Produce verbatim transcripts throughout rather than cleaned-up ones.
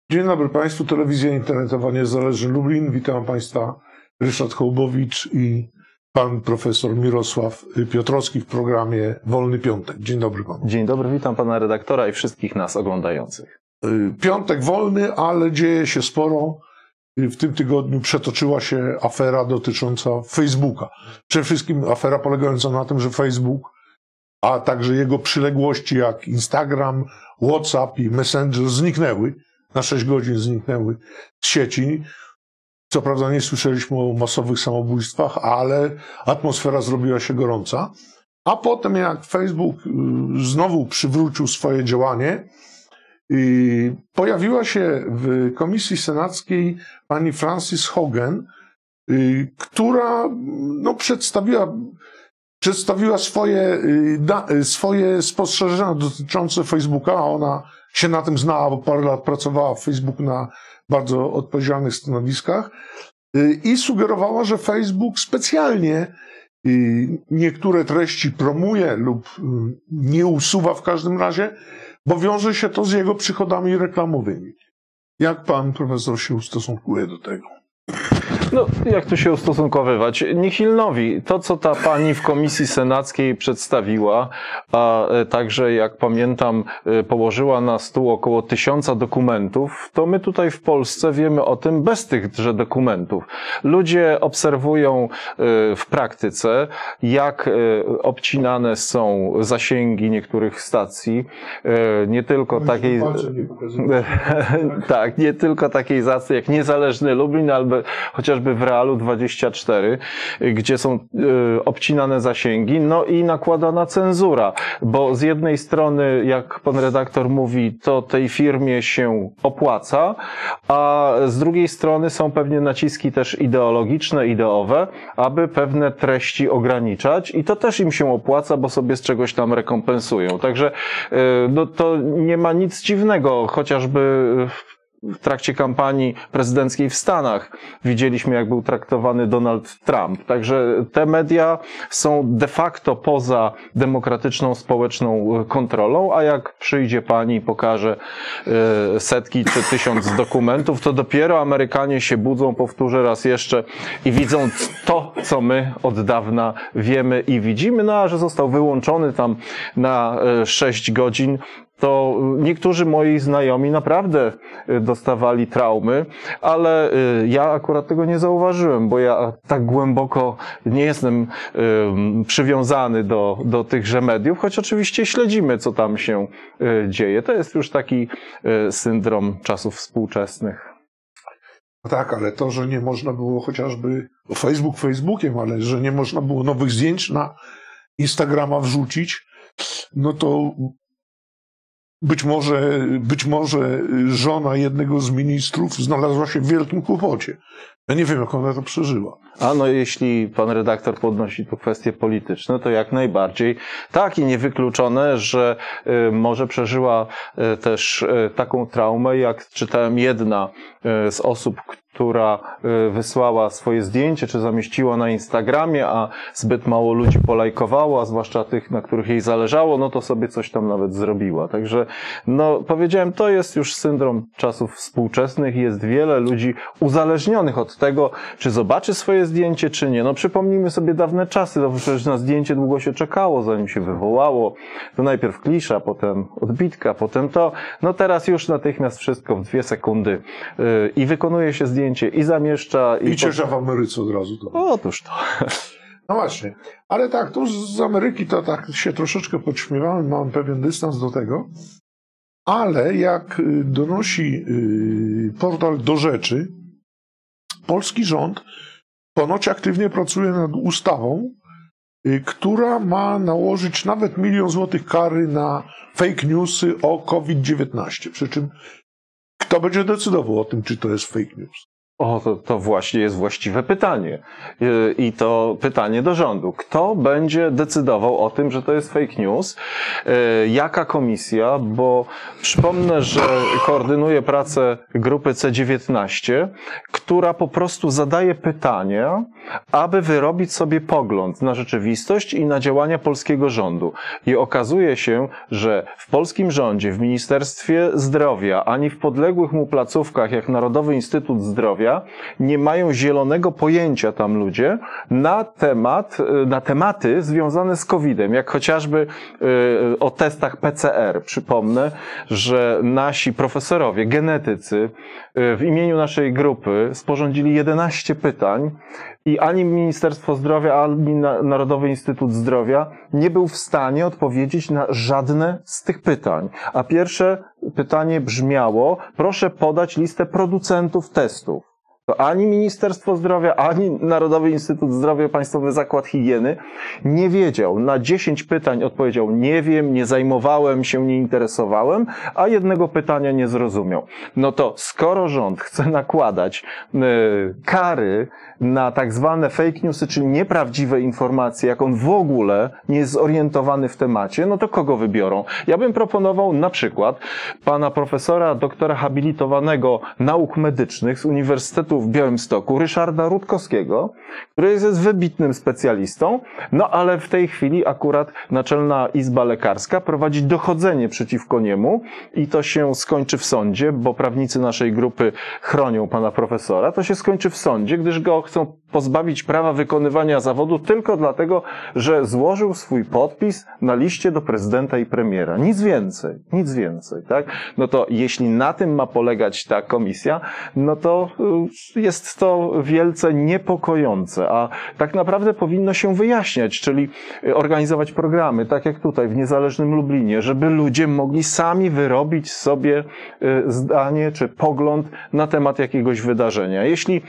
Dzień dobry Państwu, telewizja internetowa Niezależny Lublin. Witam Państwa, Ryszard Hołbowicz i pan profesor Mirosław Piotrowski w programie Wolny Piątek. Dzień dobry Panu. Dzień dobry, witam Pana redaktora i wszystkich nas oglądających. Piątek wolny, ale dzieje się sporo. W tym tygodniu przetoczyła się afera dotycząca Facebooka. Przede wszystkim afera polegająca na tym, że Facebook, a także jego przyległości jak Instagram, WhatsApp i Messenger zniknęły. Na sześć godzin zniknęły z sieci. Co prawda nie słyszeliśmy o masowych samobójstwach, ale atmosfera zrobiła się gorąca. A potem jak Facebook znowu przywrócił swoje działanie, pojawiła się w Komisji Senackiej pani Frances Haugen, która no, przedstawiła, przedstawiła swoje, swoje spostrzeżenia dotyczące Facebooka, a ona się na tym znała, bo parę lat pracowała w Facebooku na bardzo odpowiedzialnych stanowiskach i sugerowała, że Facebook specjalnie niektóre treści promuje lub nie usuwa w każdym razie, bo wiąże się to z jego przychodami reklamowymi. Jak pan profesor się ustosunkuje do tego? No, jak tu się ustosunkowywać? Nihilnowi. To, co ta pani w Komisji Senackiej przedstawiła, a także, jak pamiętam, położyła na stół około tysiąca dokumentów, to my tutaj w Polsce wiemy o tym bez tychże dokumentów. Ludzie obserwują w praktyce, jak obcinane są zasięgi niektórych stacji, nie tylko takiej, tak, nie tylko takiej stacji jak Niezależny Lublin, albo chociażby w Realu dwadzieścia cztery, gdzie są y, obcinane zasięgi, no i nakładana cenzura, bo z jednej strony, jak pan redaktor mówi, to tej firmie się opłaca, a z drugiej strony są pewnie naciski też ideologiczne, ideowe, aby pewne treści ograniczać i to też im się opłaca, bo sobie z czegoś tam rekompensują. Także y, no, to nie ma nic dziwnego, chociażby w trakcie kampanii prezydenckiej w Stanach widzieliśmy, jak był traktowany Donald Trump. Także te media są de facto poza demokratyczną, społeczną kontrolą, a jak przyjdzie pani i pokaże setki czy tysiąc dokumentów, to dopiero Amerykanie się budzą, powtórzę raz jeszcze, i widzą to, co my od dawna wiemy i widzimy. No a że został wyłączony tam na sześć godzin, to niektórzy moi znajomi naprawdę dostawali traumy, ale ja akurat tego nie zauważyłem, bo ja tak głęboko nie jestem przywiązany do, do tychże mediów, choć oczywiście śledzimy, co tam się dzieje. To jest już taki syndrom czasów współczesnych. No tak, ale to, że nie można było chociażby Facebook Facebookiem, ale że nie można było nowych zdjęć na Instagrama wrzucić, no to Być może, być może żona jednego z ministrów znalazła się w wielkim kłopocie. Ja nie wiem, jak ona to przeżyła. A no, jeśli pan redaktor podnosi tu kwestie polityczne, to jak najbardziej tak, i niewykluczone, że y, może przeżyła y, też y, taką traumę, jak czytałem, jedna y, z osób, która wysłała swoje zdjęcie, czy zamieściła na Instagramie, a zbyt mało ludzi polajkowało, a zwłaszcza tych, na których jej zależało, no to sobie coś tam nawet zrobiła. Także, no, powiedziałem, to jest już syndrom czasów współczesnych i jest wiele ludzi uzależnionych od tego, czy zobaczy swoje zdjęcie, czy nie. No, przypomnijmy sobie dawne czasy, no przecież na zdjęcie długo się czekało, zanim się wywołało. To najpierw klisza, potem odbitka, potem to. No teraz już natychmiast wszystko w dwie sekundy yy, i wykonuje się zdjęcie i zamieszcza. I, I ciesza w Ameryce od razu. To. Otóż to. No właśnie. Ale tak, to z Ameryki to tak się troszeczkę podśmiewałem, mam pewien dystans do tego. Ale jak donosi portal Do Rzeczy, polski rząd ponoć aktywnie pracuje nad ustawą, która ma nałożyć nawet milion złotych kary na fake newsy o COVID dziewiętnaście. Przy czym kto będzie decydował o tym, czy to jest fake news? O, to, to właśnie jest właściwe pytanie. I to pytanie do rządu. Kto będzie decydował o tym, że to jest fake news? Jaka komisja? Bo przypomnę, że koordynuje pracę grupy C dziewiętnaście, która po prostu zadaje pytania, aby wyrobić sobie pogląd na rzeczywistość i na działania polskiego rządu. I okazuje się, że w polskim rządzie, w Ministerstwie Zdrowia, ani w podległych mu placówkach jak Narodowy Instytut Zdrowia nie mają zielonego pojęcia tam ludzie na temat, na tematy związane z kowidem, jak chociażby y, o testach P C R. Przypomnę, że nasi profesorowie, genetycy y, w imieniu naszej grupy sporządzili jedenaście pytań i ani Ministerstwo Zdrowia, ani Narodowy Instytut Zdrowia nie był w stanie odpowiedzieć na żadne z tych pytań. A pierwsze pytanie brzmiało: proszę podać listę producentów testów. To ani Ministerstwo Zdrowia, ani Narodowy Instytut Zdrowia, Państwowy Zakład Higieny nie wiedział. Na dziesięć pytań odpowiedział: nie wiem, nie zajmowałem się, nie interesowałem, a jednego pytania nie zrozumiał. No to skoro rząd chce nakładać y, kary na tak zwane fake newsy, czyli nieprawdziwe informacje, jak on w ogóle nie jest zorientowany w temacie, no to kogo wybiorą? Ja bym proponował na przykład pana profesora, doktora habilitowanego nauk medycznych z Uniwersytetu w Białymstoku, Ryszarda Rutkowskiego, który jest wybitnym specjalistą, no ale w tej chwili akurat Naczelna Izba Lekarska prowadzi dochodzenie przeciwko niemu i to się skończy w sądzie, bo prawnicy naszej grupy chronią pana profesora. To się skończy w sądzie, gdyż go chcą pozbawić prawa wykonywania zawodu tylko dlatego, że złożył swój podpis na liście do prezydenta i premiera. Nic więcej, nic więcej, tak? No to jeśli na tym ma polegać ta komisja, no to jest to wielce niepokojące, a tak naprawdę powinno się wyjaśniać, czyli organizować programy, tak jak tutaj w Niezależnym Lublinie, żeby ludzie mogli sami wyrobić sobie zdanie czy pogląd na temat jakiegoś wydarzenia. Jeśli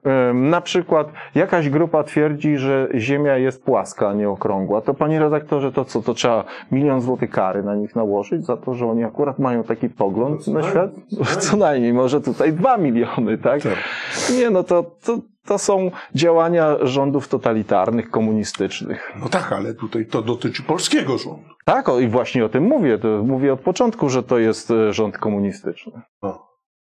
na przykład jakaś grupa twierdzi, że Ziemia jest płaska, a nie okrągła, to panie redaktorze, to co, to trzeba milion złotych kary na nich nałożyć za to, że oni akurat mają taki pogląd na świat? Co najmniej, może tutaj dwa miliony, tak? Nie, no to, to, to są działania rządów totalitarnych, komunistycznych. No tak, ale tutaj to dotyczy polskiego rządu. Tak, o, i właśnie o tym mówię. To mówię od początku, że to jest rząd komunistyczny. No.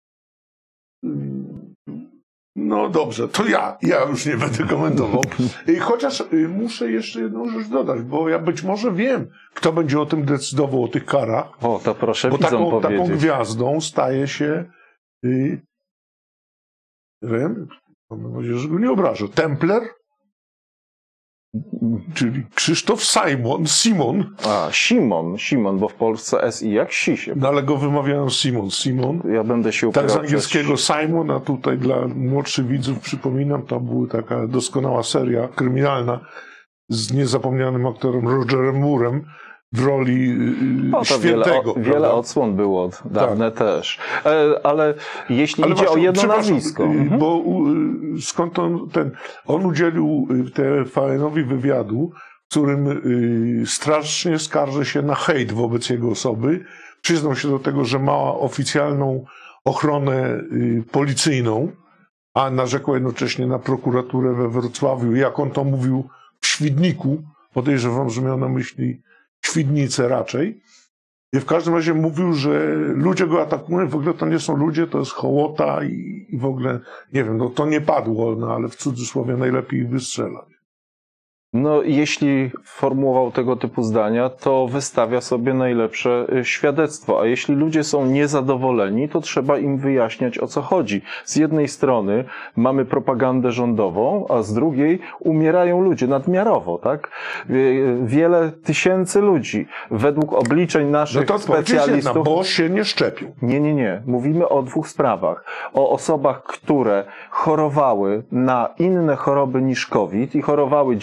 No dobrze, to ja, ja już nie będę komentował. Chociaż muszę jeszcze jedną rzecz dodać, bo ja być może wiem, kto będzie o tym decydował, o tych karach. O, to proszę bo widzom taką, powiedzieć. taką gwiazdą staje się, yy, wiem, mam nadzieję, że go nie obrażę, Templer, czyli Krzysztof Simon, Simon. A, Simon, Simon, bo w Polsce S I jak Sisie. No ale go wymawiałem Simon, Simon. Ja będę się upierał. Tak z angielskiego Simon, a tutaj dla młodszych widzów przypominam, to była taka doskonała seria kryminalna z niezapomnianym aktorem Rogerem Moorem w roli o, to świętego. Wiele, wiele odsłon było, dawne tak. też. E, ale jeśli ale idzie właśnie, o jedno nazwisko. Mhm. Bo skąd on ten, on udzielił T V N-owi wywiadu, w którym y, strasznie skarży się na hejt wobec jego osoby. Przyznał się do tego, że ma oficjalną ochronę y, policyjną, a narzekał jednocześnie na prokuraturę we Wrocławiu. Jak on to mówił, w Świdniku. Podejrzewam, że miał na myśli Świdnicę raczej. I w każdym razie mówił, że ludzie go atakują, w ogóle to nie są ludzie, to jest hołota i, i w ogóle, nie wiem, no to nie padło, no ale w cudzysłowie najlepiej wystrzelać. No, jeśli formułował tego typu zdania, to wystawia sobie najlepsze świadectwo, a jeśli ludzie są niezadowoleni, to trzeba im wyjaśniać, o co chodzi. Z jednej strony mamy propagandę rządową, a z drugiej umierają ludzie nadmiarowo, tak? Wiele tysięcy ludzi, według obliczeń naszych no to specjalistów... Jedna, bo się nie szczepią. Nie, nie, nie. Mówimy o dwóch sprawach. O osobach, które chorowały na inne choroby niż COVID i chorowały dziesięć lat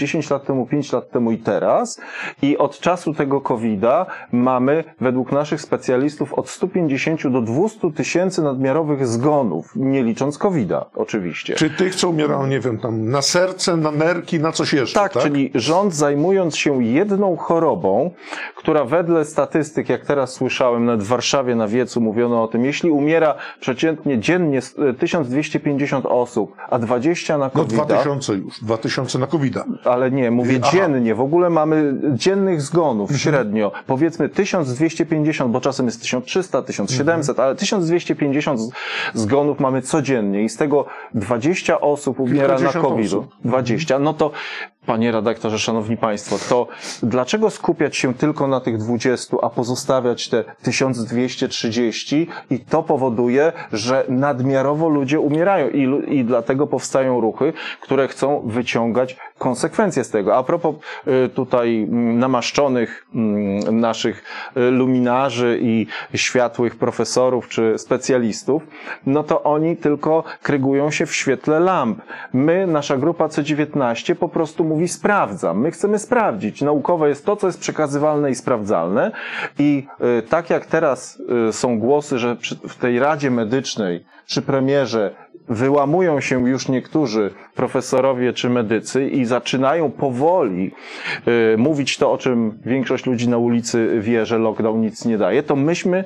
lat temu, pięć lat temu i teraz. I od czasu tego kowida mamy według naszych specjalistów od stu pięćdziesięciu do dwustu tysięcy nadmiarowych zgonów, nie licząc kowida oczywiście. Czy tych, co umierają, nie wiem, tam na serce, na nerki, na coś jeszcze, tak? Tak, czyli rząd zajmując się jedną chorobą, która wedle statystyk, jak teraz słyszałem, nawet w Warszawie na wiecu mówiono o tym, jeśli umiera przeciętnie dziennie tysiąc dwieście pięćdziesiąt osób, a dwadzieścia na kowida. No dwa tysiące już, dwa tysiące na kowida. Ale nie, mówię Aha. dziennie, w ogóle mamy dziennych zgonów mhm. średnio, powiedzmy tysiąc dwieście pięćdziesiąt, bo czasem jest tysiąc trzysta, tysiąc siedemset, mhm. ale tysiąc dwieście pięćdziesiąt zgonów mamy codziennie i z tego dwadzieścia osób umiera na kowid. dwadzieścia, no to panie redaktorze, szanowni państwo, to dlaczego skupiać się tylko na tych dwudziestu, a pozostawiać te tysiąc dwieście trzydzieści i to powoduje, że nadmiarowo ludzie umierają i, i dlatego powstają ruchy, które chcą wyciągać konsekwencje z tego. A propos tutaj namaszczonych naszych luminarzy i światłych profesorów czy specjalistów, no to oni tylko krygują się w świetle lamp. My, nasza grupa C dziewiętnaście po prostu mówi sprawdzam. My chcemy sprawdzić. Naukowe jest to, co jest przekazywalne i sprawdzalne i y, tak jak teraz y, są głosy, że przy, w tej Radzie Medycznej przy premierze wyłamują się już niektórzy profesorowie czy medycy i zaczynają powoli y, mówić to, o czym większość ludzi na ulicy wie, że lockdown nic nie daje, to myśmy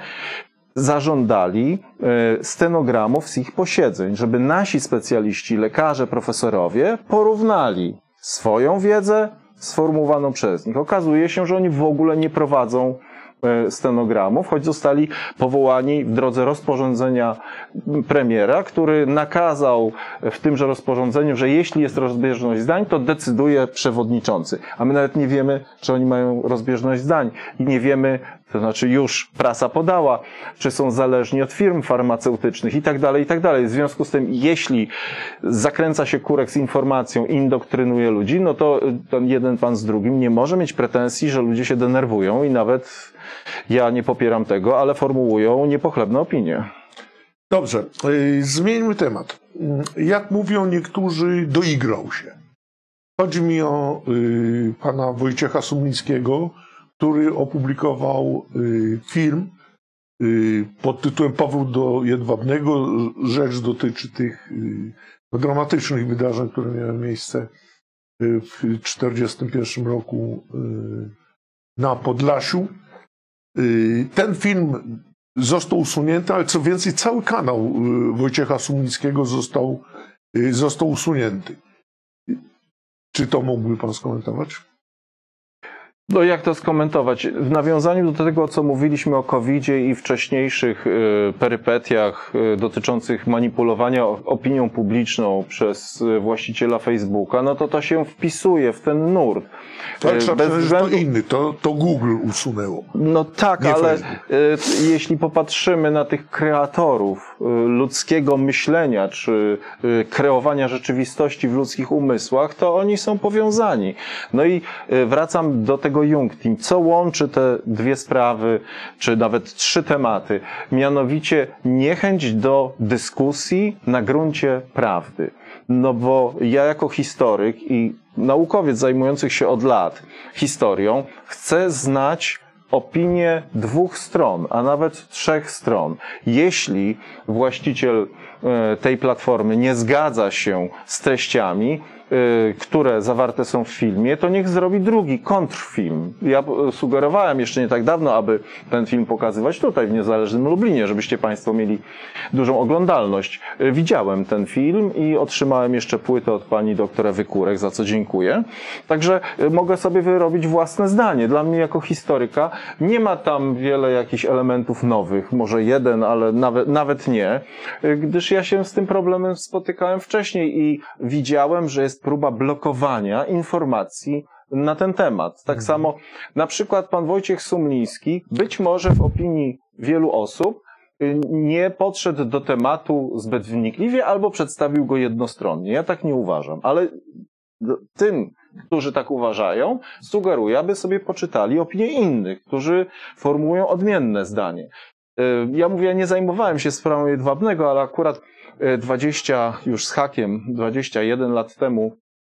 zażądali stenogramów z ich posiedzeń, żeby nasi specjaliści, lekarze, profesorowie porównali swoją wiedzę sformułowaną przez nich. Okazuje się, że oni w ogóle nie prowadzą stenogramów, choć zostali powołani w drodze rozporządzenia premiera, który nakazał w tymże rozporządzeniu, że jeśli jest rozbieżność zdań, to decyduje przewodniczący. A my nawet nie wiemy, czy oni mają rozbieżność zdań i nie wiemy, to znaczy już prasa podała, czy są zależni od firm farmaceutycznych i tak dalej, i tak dalej. W związku z tym, jeśli zakręca się kurek z informacją i indoktrynuje ludzi, no to ten jeden pan z drugim nie może mieć pretensji, że ludzie się denerwują i nawet ja nie popieram tego, ale formułują niepochlebne opinie. Dobrze, zmieńmy temat. Jak mówią niektórzy, doigrał się. Chodzi mi o y, pana Wojciecha Sumlickiego, który opublikował y, film y, pod tytułem Powrót do Jedwabnego. Rzecz dotyczy tych y, dramatycznych wydarzeń, które miały miejsce y, w tysiąc dziewięćset czterdziestym pierwszym roku y, na Podlasiu. Y, ten film został usunięty, ale co więcej, cały kanał y, Wojciecha Sumlickiego został, y, został usunięty. Czy to mógłby pan skomentować? No jak to skomentować? W nawiązaniu do tego, co mówiliśmy o kowidzie i wcześniejszych y, perypetiach y, dotyczących manipulowania opinią publiczną przez y, właściciela Facebooka, no to to się wpisuje w ten nurt. Tak, y, bez względu... to inny, to, to Google usunęło. No tak, nie ale y, jeśli popatrzymy na tych kreatorów y, ludzkiego myślenia, czy y, kreowania rzeczywistości w ludzkich umysłach, to oni są powiązani. No i y, wracam do tego Jungteam. Co łączy te dwie sprawy, czy nawet trzy tematy? Mianowicie niechęć do dyskusji na gruncie prawdy. No bo ja jako historyk i naukowiec zajmujący się od lat historią chcę znać opinię dwóch stron, a nawet trzech stron. Jeśli właściciel tej platformy nie zgadza się z treściami, które zawarte są w filmie, to niech zrobi drugi kontrfilm. Ja sugerowałem jeszcze nie tak dawno, aby ten film pokazywać tutaj w niezależnym Lublinie, żebyście państwo mieli dużą oglądalność. Widziałem ten film i otrzymałem jeszcze płytę od pani doktora Wykórek, za co dziękuję. Także mogę sobie wyrobić własne zdanie. Dla mnie jako historyka nie ma tam wiele jakichś elementów nowych, może jeden, ale nawet, nawet nie, gdyż ja się z tym problemem spotykałem wcześniej i widziałem, że jest próba blokowania informacji na ten temat. Tak samo na przykład pan Wojciech Sumliński, być może w opinii wielu osób, nie podszedł do tematu zbyt wnikliwie albo przedstawił go jednostronnie. Ja tak nie uważam, ale tym, którzy tak uważają, sugeruję, aby sobie poczytali opinie innych, którzy formułują odmienne zdanie. Ja mówię, ja nie zajmowałem się sprawą Jedwabnego, ale akurat dwadzieścia już z hakiem, dwadzieścia jeden lat temu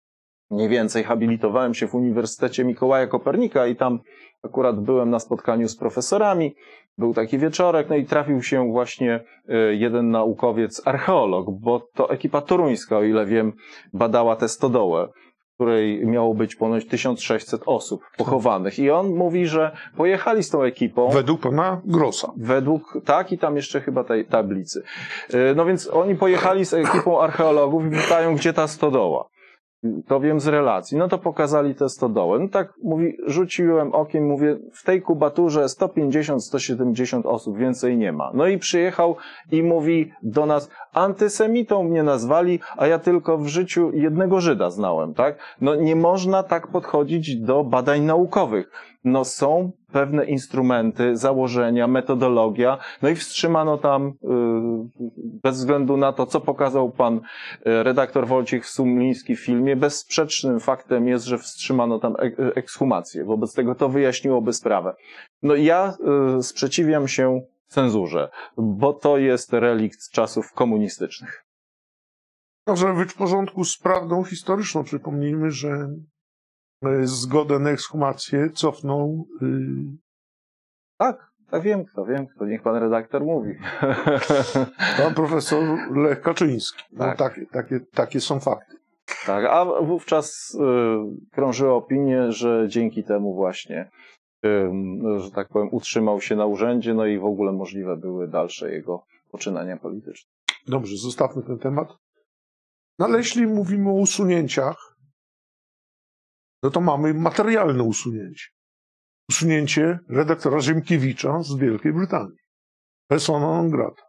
mniej więcej habilitowałem się w Uniwersytecie Mikołaja Kopernika i tam akurat byłem na spotkaniu z profesorami. Był taki wieczorek, no i trafił się właśnie jeden naukowiec, archeolog, bo to ekipa toruńska, o ile wiem, badała tę stodołę, w której miało być ponoć tysiąc sześćset osób pochowanych. I on mówi, że pojechali z tą ekipą. Według pana Grossa. Według, tak, i tam jeszcze chyba tej tablicy. No więc oni pojechali z ekipą archeologów i pytają, gdzie ta stodoła. To wiem z relacji. No to pokazali te stodoły. No tak, mówi, rzuciłem okiem, mówię, w tej kubaturze sto pięćdziesiąt, sto siedemdziesiąt osób, więcej nie ma. No i przyjechał i mówi do nas, antysemitą mnie nazwali, a ja tylko w życiu jednego Żyda znałem, tak? No nie można tak podchodzić do badań naukowych. No są pewne instrumenty, założenia, metodologia, no i wstrzymano tam, bez względu na to, co pokazał pan redaktor Wojciech Sumliński w filmie, bezsprzecznym faktem jest, że wstrzymano tam ekshumację. Wobec tego to wyjaśniłoby sprawę. No ja sprzeciwiam się cenzurze, bo to jest relikt z czasów komunistycznych. No, żeby być w porządku z prawdą historyczną, przypomnijmy, że zgodę na ekshumację cofnął. Yy... Tak, tak wiem kto, wiem kto. Niech pan redaktor mówi. Pan profesor Lech Kaczyński. No, tak. takie, takie, takie są fakty. Tak, a wówczas y, krążyły opinie, że dzięki temu właśnie, y, że tak powiem, utrzymał się na urzędzie, no i w ogóle możliwe były dalsze jego poczynania polityczne. Dobrze, zostawmy ten temat. No ale jeśli mówimy o usunięciach, no to mamy materialne usunięcie. Usunięcie redaktora Ziemkiewicza z Wielkiej Brytanii. Persona non grata.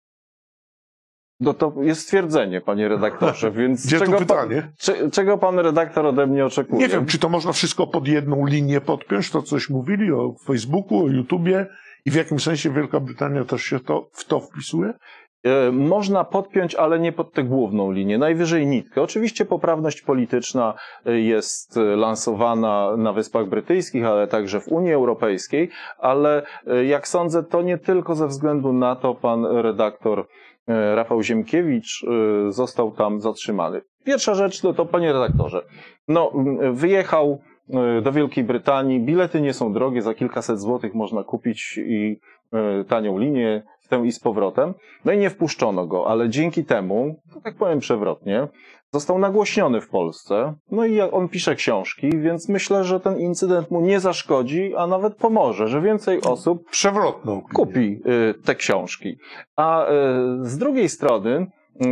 No to jest stwierdzenie, panie redaktorze, więc Gdzie czego, to pytanie? Pan, czy, czego pan redaktor ode mnie oczekuje? Nie wiem, czy to można wszystko pod jedną linię podpiąć, to coś mówili o Facebooku, o YouTubie i w jakim sensie Wielka Brytania też się to, w to wpisuje? Można podpiąć, ale nie pod tę główną linię, najwyżej nitkę. Oczywiście poprawność polityczna jest lansowana na Wyspach Brytyjskich, ale także w Unii Europejskiej, ale jak sądzę, to nie tylko ze względu na to pan redaktor Rafał Ziemkiewicz został tam zatrzymany. Pierwsza rzecz to, to panie redaktorze, no wyjechał do Wielkiej Brytanii, bilety nie są drogie, za kilkaset złotych można kupić i tanią linię, w tę i z powrotem. No i nie wpuszczono go, ale dzięki temu, tak powiem przewrotnie, został nagłośniony w Polsce. No i on pisze książki, więc myślę, że ten incydent mu nie zaszkodzi, a nawet pomoże, że więcej osób przewrotną kupi te książki. A z drugiej strony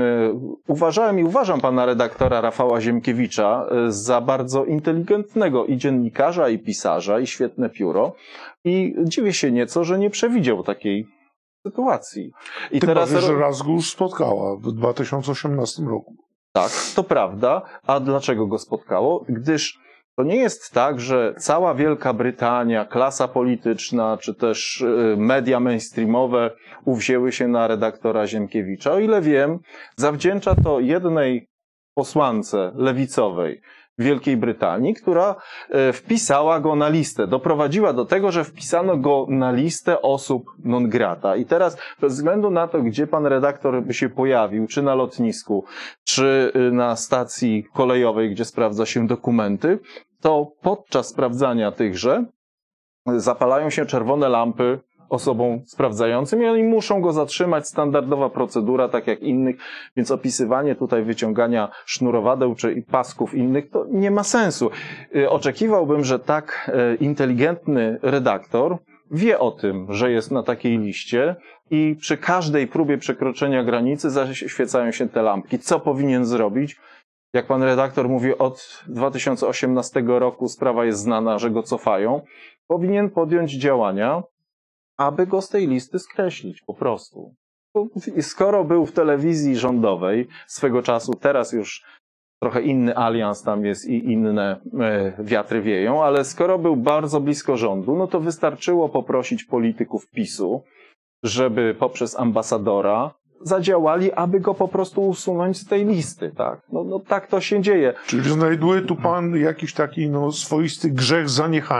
uważałem i uważam pana redaktora Rafała Ziemkiewicza za bardzo inteligentnego i dziennikarza, i pisarza, i świetne pióro. I dziwię się nieco, że nie przewidział takiej sytuacji. I Tym teraz bardziej, że raz go już spotkała w dwa tysiące osiemnastym roku. Tak, to prawda. A dlaczego go spotkało? Gdyż to nie jest tak, że cała Wielka Brytania, klasa polityczna, czy też media mainstreamowe uwzięły się na redaktora Ziemkiewicza. O ile wiem, zawdzięcza to jednej posłance lewicowej w Wielkiej Brytanii, która wpisała go na listę. Doprowadziła do tego, że wpisano go na listę osób non grata. I teraz bez względu na to, gdzie pan redaktor by się pojawił, czy na lotnisku, czy na stacji kolejowej, gdzie sprawdza się dokumenty, to podczas sprawdzania tychże zapalają się czerwone lampy osobom sprawdzającym i oni muszą go zatrzymać. Standardowa procedura, tak jak innych, więc opisywanie tutaj wyciągania sznurowadeł czy pasków innych to nie ma sensu. Oczekiwałbym, że tak inteligentny redaktor wie o tym, że jest na takiej liście i przy każdej próbie przekroczenia granicy zaświecają się te lampki. Co powinien zrobić? Jak pan redaktor mówi, od dwa tysiące osiemnastego roku sprawa jest znana, że go cofają. Powinien podjąć działania, aby go z tej listy skreślić, po prostu. Skoro był w telewizji rządowej swego czasu, teraz już trochę inny alians tam jest i inne wiatry wieją, ale skoro był bardzo blisko rządu, no to wystarczyło poprosić polityków PiSu, żeby poprzez ambasadora zadziałali, aby go po prostu usunąć z tej listy, tak? No, no tak to się dzieje. Czyli znajduje tu pan jakiś taki no, swoisty grzech zaniechania.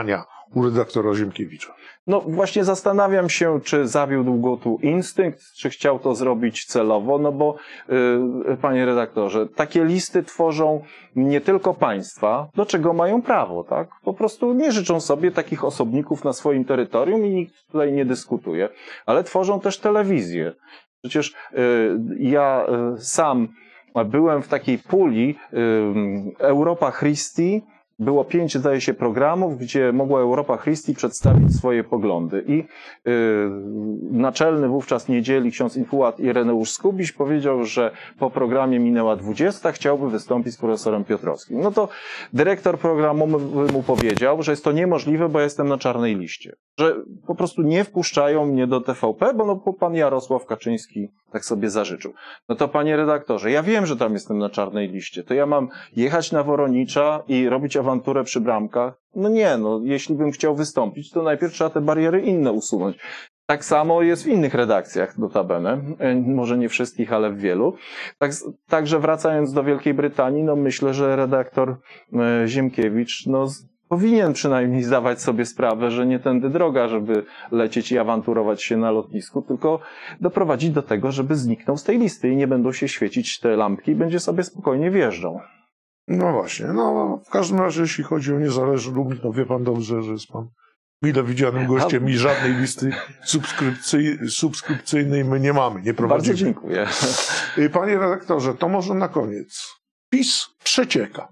u redaktora Ziemkiewicza? No właśnie zastanawiam się, czy zawiódł go tu instynkt, czy chciał to zrobić celowo, no bo yy, panie redaktorze, takie listy tworzą nie tylko państwa, do czego mają prawo, tak? Po prostu nie życzą sobie takich osobników na swoim terytorium i nikt tutaj nie dyskutuje, ale tworzą też telewizję. Przecież yy, ja yy, sam byłem w takiej puli yy, Europa Christi. Było pięć, zdaje się, programów, gdzie mogła Europa Christi przedstawić swoje poglądy. I yy, naczelny wówczas niedzieli ksiądz infułat Ireneusz Skubiś powiedział, że po programie minęła dwudziesta, chciałby wystąpić z profesorem Piotrowskim. No to dyrektor programu mu powiedział, że jest to niemożliwe, bo ja jestem na czarnej liście. Że po prostu nie wpuszczają mnie do T V P, bo no, pan Jarosław Kaczyński tak sobie zażyczył. No to panie redaktorze, ja wiem, że tam jestem na czarnej liście. To ja mam jechać na Woronicza i robić awanturę przy bramkach? No nie, no jeśli bym chciał wystąpić, to najpierw trzeba te bariery inne usunąć. Tak samo jest w innych redakcjach, notabene. Może nie wszystkich, ale w wielu. Tak, także wracając do Wielkiej Brytanii, no myślę, że redaktor Ziemkiewicz, no powinien przynajmniej zdawać sobie sprawę, że nie tędy droga, żeby lecieć i awanturować się na lotnisku, tylko doprowadzić do tego, żeby zniknął z tej listy i nie będą się świecić te lampki i będzie sobie spokojnie wjeżdżał. No właśnie, no w każdym razie jeśli chodzi o niezależny Lublin, no wie pan dobrze, że jest pan mile widzianym gościem i żadnej listy subskrypcji, subskrypcyjnej my nie mamy, nie prowadzimy. Bardzo dziękuję. Panie redaktorze, to może na koniec. PiS przecieka.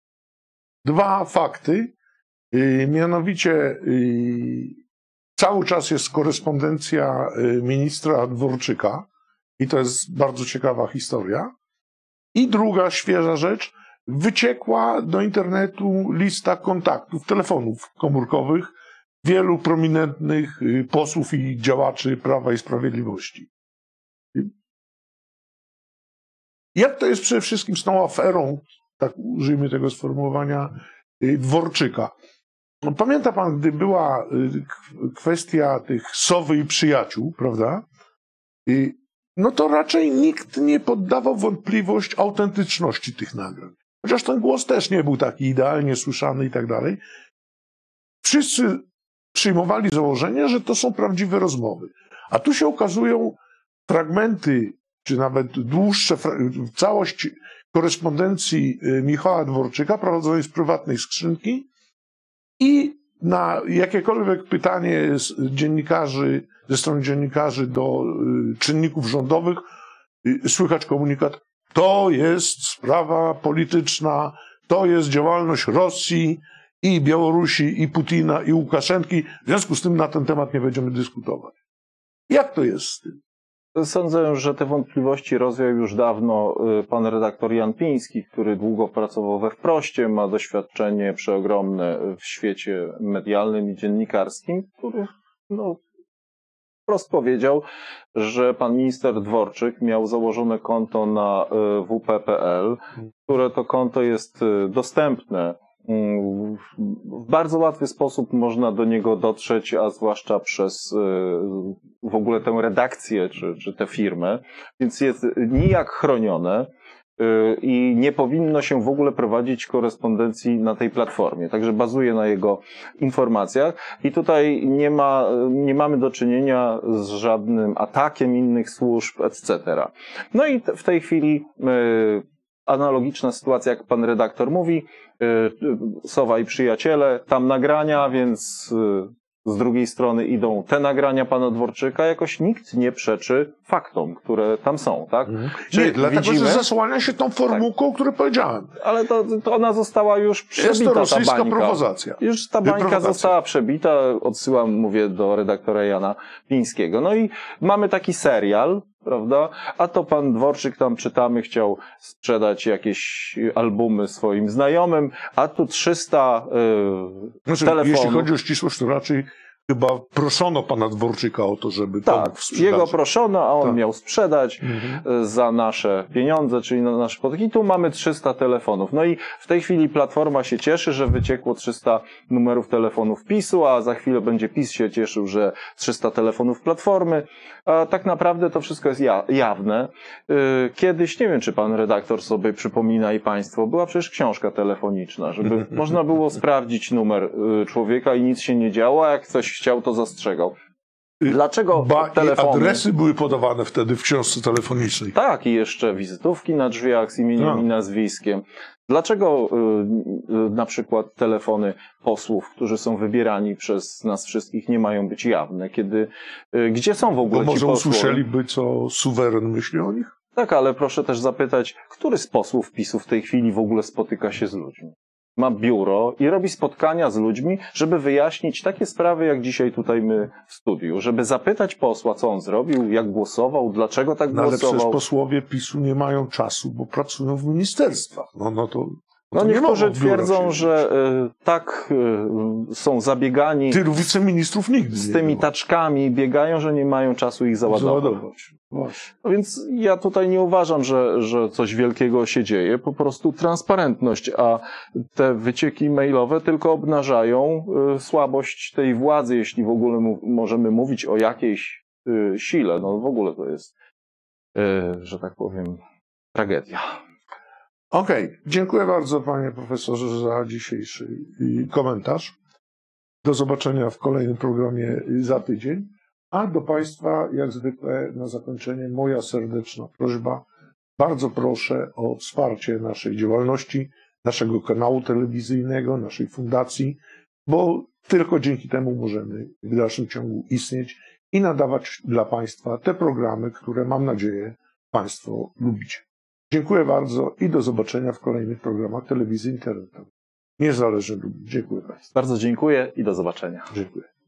Dwa fakty. Yy, mianowicie yy, cały czas jest korespondencja yy, ministra Dworczyka i to jest bardzo ciekawa historia. I druga świeża rzecz, wyciekła do internetu lista kontaktów, telefonów komórkowych wielu prominentnych yy, posłów i działaczy Prawa i Sprawiedliwości. Jak to jest przede wszystkim z tą aferą, tak użyjmy tego sformułowania, yy, Dworczyka? Pamięta pan, gdy była kwestia tych Sowy i przyjaciół, prawda? No to raczej nikt nie poddawał wątpliwość autentyczności tych nagrań. Chociaż ten głos też nie był taki idealnie słyszany i tak dalej. Wszyscy przyjmowali założenie, że to są prawdziwe rozmowy. A tu się okazują fragmenty, czy nawet dłuższe, całość korespondencji Michała Dworczyka prowadzonej z prywatnej skrzynki. I na jakiekolwiek pytanie z dziennikarzy, ze strony dziennikarzy do y, czynników rządowych y, słychać komunikat: to jest sprawa polityczna, to jest działalność Rosji i Białorusi, i Putina, i Łukaszenki. W związku z tym na ten temat nie będziemy dyskutować. Jak to jest z tym? Sądzę, że te wątpliwości rozwiał już dawno pan redaktor Jan Piński, który długo pracował we Wproście, ma doświadczenie przeogromne w świecie medialnym i dziennikarskim, który no, wprost powiedział, że pan minister Dworczyk miał założone konto na w p kropka p l, które to konto jest dostępne. W bardzo łatwy sposób można do niego dotrzeć, a zwłaszcza przez w ogóle tę redakcję czy, czy tę firmę, więc jest nijak chronione i nie powinno się w ogóle prowadzić korespondencji na tej platformie. Także bazuje na jego informacjach i tutaj nie ma, nie mamy do czynienia z żadnym atakiem innych służb, et cetera. No i w tej chwili analogiczna sytuacja, jak pan redaktor mówi, Sowa i przyjaciele, tam nagrania, więc z drugiej strony idą te nagrania pana Dworczyka, jakoś nikt nie przeczy faktom, które tam są, tak? Mhm. Nie, dlatego, widzimy, że zasłania się tą formułką, tak, o której powiedziałem. Ale to, to ona została już przebita, jest to rosyjska ta bańka. prowokacja. Już ta bańka została przebita, odsyłam, mówię, do redaktora Jana Pińskiego. No i mamy taki serial, prawda? A to pan Dworczyk, tam czytamy, chciał sprzedać jakieś albumy swoim znajomym, a tu trzysta yy, znaczy, telefonów. Jeśli chodzi o ścisłość, to raczej chyba proszono pana Dworczyka o to, żeby tak, pomógł w sprzedaży. jego proszono, a on tak. miał sprzedać mhm. za nasze pieniądze, czyli na nasze podatki. I tu mamy trzysta telefonów. No i w tej chwili Platforma się cieszy, że wyciekło trzysta numerów telefonów PiSu, a za chwilę będzie PiS się cieszył, że trzysta telefonów Platformy. A tak naprawdę to wszystko jest ja jawne. Kiedyś, nie wiem, czy pan redaktor sobie przypomina i państwo, była przecież książka telefoniczna, żeby można było sprawdzić numer człowieka i nic się nie działo, a jak ktoś chciał, to zastrzegał. Dlaczego ba, telefony... i adresy były podawane wtedy w książce telefonicznej. Tak, i jeszcze wizytówki na drzwiach z imieniem no. i nazwiskiem. Dlaczego y, y, na przykład telefony posłów, którzy są wybierani przez nas wszystkich, nie mają być jawne? Kiedy, y, gdzie są w ogóle Bo ci może posłowie? usłyszeliby, co suweren myśli o nich? Tak, ale proszę też zapytać, który z posłów PiSu w tej chwili w ogóle spotyka się z ludźmi? Ma biuro i robi spotkania z ludźmi, żeby wyjaśnić takie sprawy, jak dzisiaj tutaj my w studiu. Żeby zapytać posła, co on zrobił, jak głosował, dlaczego tak no, ale głosował. Ale przecież posłowie PiSu nie mają czasu, bo pracują w ministerstwach. No, no to... No, to niektórzy nie twierdzą, że y, tak y, są zabiegani. Tylu wiceministrów nigdy z nie tymi było. taczkami biegają, że nie mają czasu ich załadować. załadować. No więc ja tutaj nie uważam, że, że coś wielkiego się dzieje. Po prostu transparentność, a te wycieki mailowe tylko obnażają y, słabość tej władzy, jeśli w ogóle mu, możemy mówić o jakiejś y, sile. No w ogóle to jest, y, że tak powiem, tragedia. Okej, okay. Dziękuję bardzo panie profesorze za dzisiejszy komentarz. Do zobaczenia w kolejnym programie za tydzień. A do państwa, jak zwykle na zakończenie, moja serdeczna prośba. Bardzo proszę o wsparcie naszej działalności, naszego kanału telewizyjnego, naszej fundacji, bo tylko dzięki temu możemy w dalszym ciągu istnieć i nadawać dla państwa te programy, które mam nadzieję państwo lubicie. Dziękuję bardzo i do zobaczenia w kolejnych programach telewizji internetowej. Niezależnie Lublin. Dziękuję państwu. Bardzo dziękuję i do zobaczenia. Dziękuję.